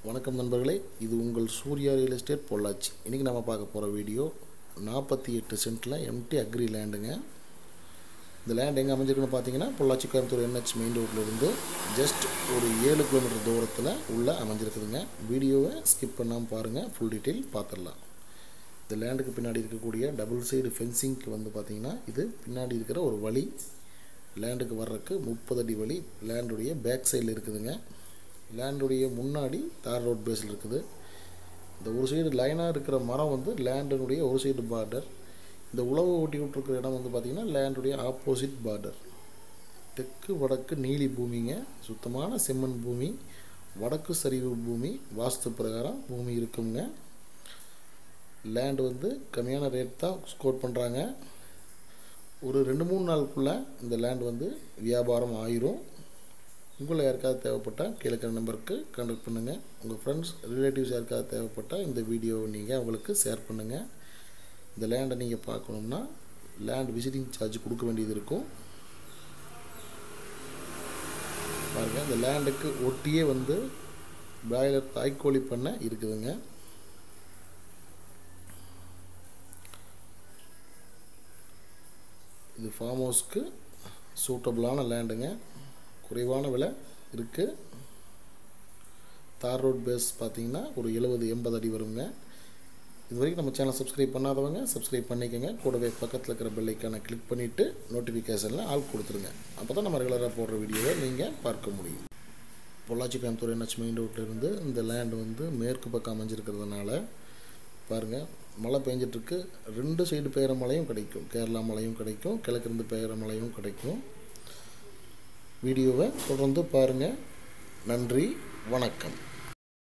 வணக்கம் நண்பர்களே, இது உங்கள் சூர்யா ரியல் எஸ்டேட் பொள்ளாச்சி. இன்றைக்கி நம்ம பார்க்க போகிற வீடியோ 48 சென்ட்டில் எம்டி அக்ரி லேண்டுங்க. இந்த லேண்ட் எங்கே அமைஞ்சிருக்குன்னு பார்த்தீங்கன்னா பொள்ளாச்சி கோயம்புத்தூர் என்ஹெச் மெயின் ரோட்லேருந்து ஜஸ்ட் ஒரு 7 கிலோமீட்டர் தூரத்தில் உள்ளே அமைஞ்சிருக்குதுங்க. வீடியோவை ஸ்கிப் பண்ணாமல் பாருங்கள், ஃபுல் டீட்டெயில் பார்த்துடலாம். இந்த லேண்டுக்கு பின்னாடி இருக்கக்கூடிய டபுள் சைடு ஃபென்சிங்க்கு பார்த்தீங்கன்னா இது பின்னாடி இருக்கிற ஒரு வழி. லேண்டுக்கு வர்றதுக்கு 30 அடி வழி லேண்டுடைய பேக் சைடில் இருக்குதுங்க. லேண்டுடைய முன்னாடி தார் ரோட் பேஸில் இருக்குது. இந்த ஒரு சைடு லைனாக இருக்கிற மரம் லேண்டினுடைய ஒரு சைடு பார்டர். இந்த உழவு ஓட்டி விட்டுருக்கிற இடம் பார்த்திங்கன்னா லேண்டுடைய ஆப்போசிட் பார்டர். தெற்கு வடக்கு நீலி பூமிங்க, சுத்தமான செம்மண் பூமி, வடக்கு சரிவு பூமி, வாஸ்து பிரகாரம் பூமி இருக்குங்க. லேண்டு கம்மியான ரேட் தான் ஸ்கோர் பண்ணுறாங்க. ஒரு 2-3 நாளுக்குள்ளே இந்த லேண்ட் வியாபாரம் ஆயிரும். உங்களை யாருக்காவது தேவைப்பட்டால் கீழே இருக்கிற நம்பருக்கு கான்டாக்ட் பண்ணுங்கள். உங்கள் ஃப்ரெண்ட்ஸ் ரிலேட்டிவ்ஸ் யாருக்காவது தேவைப்பட்டால் இந்த வீடியோவை நீங்கள் அவங்களுக்கு ஷேர் பண்ணுங்கள். இந்த லேண்டை நீங்கள் பார்க்கணும்னா லேண்ட் விசிட்டிங் சார்ஜ் கொடுக்க வேண்டியது இருக்கும். பாருங்கள், இந்த லேண்டுக்கு ஒட்டியே பிராய்லர் தாய்க்கோழி பண்ணை இருக்குதுங்க. இது ஃபார்ம் ஹவுஸ்க்கு சூட்டபிளான லேண்டுங்க. குறைவான விலை இருக்குது. தார் ரோட் பேஸ் பார்த்திங்கன்னா ஒரு 70-80 அடி வருங்க. இது வரைக்கும் நம்ம சேனல் சப்ஸ்கிரைப் பண்ணாதவங்க சப்ஸ்கிரைப் பண்ணிக்கோங்க. கூடவே பக்கத்தில் இருக்கிற பெல் ஐக்கானை கிளிக் பண்ணிவிட்டு நோட்டிஃபிகேஷனில் ஆல் கொடுத்துருங்க. அப்போ தான் நம்ம ரெகுலராக போடுற வீடியோவை நீங்கள் பார்க்க முடியும். பொள்ளாச்சி கோயம்புத்தூர் என்ஹெச் மெயின் ரோட்லேருந்து இந்த லேண்டு மேற்கு பக்கம் அமைஞ்சிருக்கிறதுனால பாருங்கள், மழை பெஞ்சிட்ருக்கு. 2 சைடு பெய்கிற மழையும் கிடைக்கும், கேரளா மழையும் கிடைக்கும், கிழக்கிருந்து பெய்கிற மழையும் கிடைக்கும். வீடியோவை தொடர்ந்து பாருங்கள். நன்றி, வணக்கம்.